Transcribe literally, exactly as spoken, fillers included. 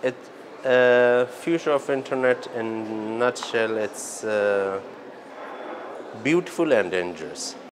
it uh, future of internet in nutshell, it's uh, beautiful and dangerous.